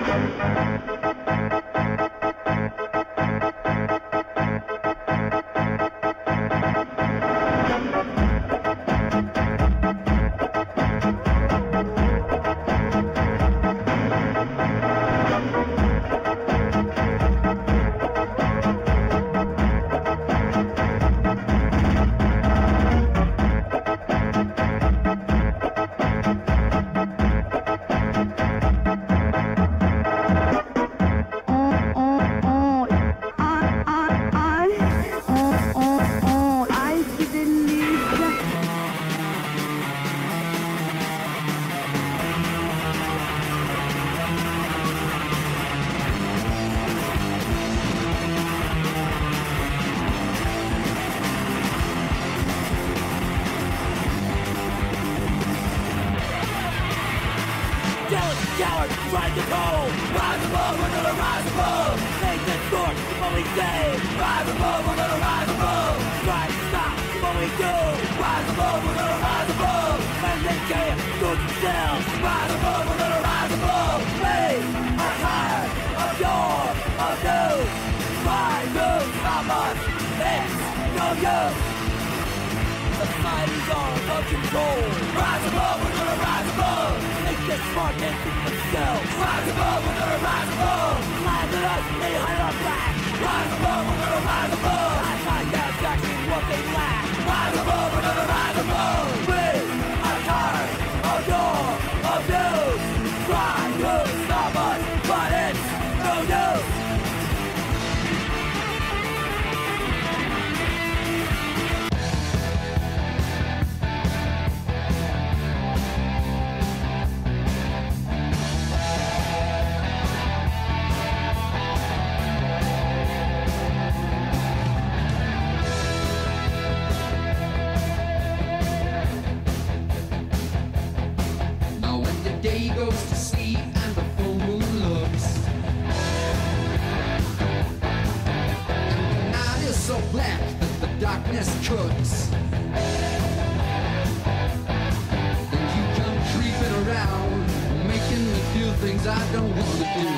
Coward, strike the cold. Rise above, we're gonna rise above. Make this storm, what we say. Rise above, we're gonna rise above. Strike, stop, what we do. Rise above, we're gonna rise above. And they can't do themselves. Rise above, we're gonna rise above. We are tired of your abuse. Try to stop us, it's no use. Society's out of control. Rise above, we're gonna rise above. Make this smart and think themselves. Rise above, we're gonna rise above. Laugh at us, they hide our back. Rise above, we're gonna rise above. I find that's exactly what they lack. Rise above, we're gonna rise above. We are tired of your abuse. Try to stop us, but it's no use. Day goes to sleep and the full moon looks, and the night is so black that the darkness cooks. And you come creeping around, making me feel things I don't want to do.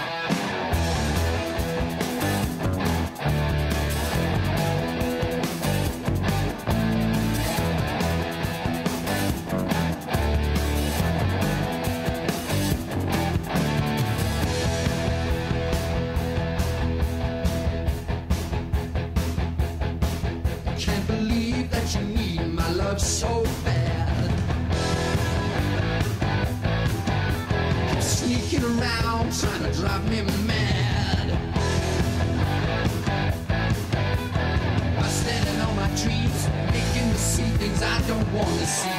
So bad, sneaking around trying to drive me mad. By standing on my dreams, making me see things I don't want to see.